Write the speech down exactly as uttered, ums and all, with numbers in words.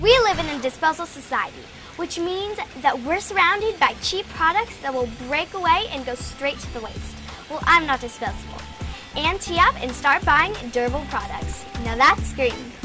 We live in a disposable society, which means that we're surrounded by cheap products that will break away and go straight to the waste. Well, I'm not disposable. Ante up and start buying durable products. Now that's green.